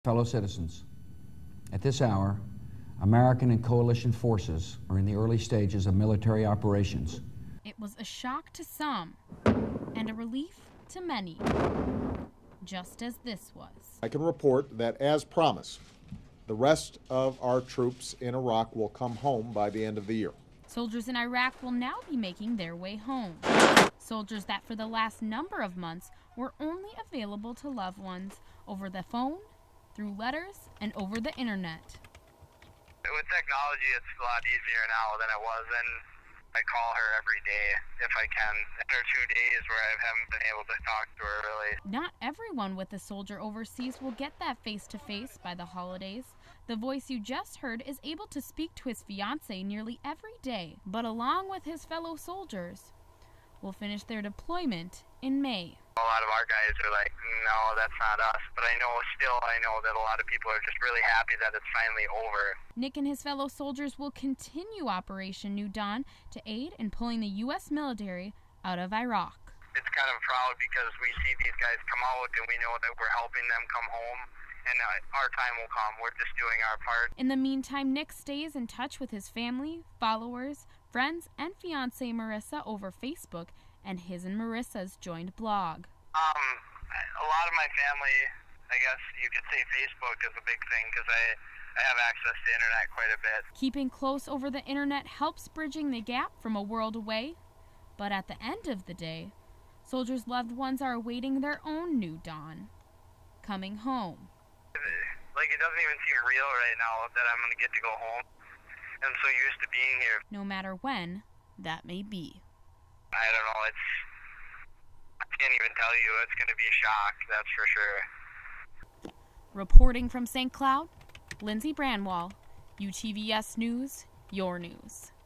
Fellow citizens, at this hour, American and coalition forces are in the early stages of military operations. It was a shock to some and a relief to many, just as this was. I can report that, as promised, the rest of our troops in Iraq will come home by the end of the year. Soldiers in Iraq will now be making their way home. Soldiers that for the last number of months were only available to loved ones over the phone, through letters, and over the internet. With technology, it's a lot easier now than it was, and I call her every day if I can. There are 2 days where I haven't been able to talk to her, really. Not everyone with a soldier overseas will get that face-to-face by the holidays. The voice you just heard is able to speak to his fiancée nearly every day, but along with his fellow soldiers, will finish their deployment in May. A lot of our guys are like, no, that's not us. But I know that a lot of people are just really happy that it's finally over. Nick and his fellow soldiers will continue Operation New Dawn to aid in pulling the U.S. military out of Iraq. It's kind of proud because we see these guys come out and we know that we're helping them come home. And our time will come. We're just doing our part. In the meantime, Nick stays in touch with his family, followers, friends, and fiancée Marissa over Facebook and his and Marissa's joined blog. A lot of my family, I guess you could say Facebook is a big thing because I have access to internet quite a bit. Keeping close over the internet helps bridging the gap from a world away. But at the end of the day, soldiers' loved ones are awaiting their own new dawn, coming home. Like, it doesn't even seem real right now that I'm going to get to go home. I'm so used to being here. No matter when that may be. I don't know, I can't even tell you. It's going to be a shock, that's for sure. Reporting from St. Cloud, Lindsay Branwall, UTVS News, your news.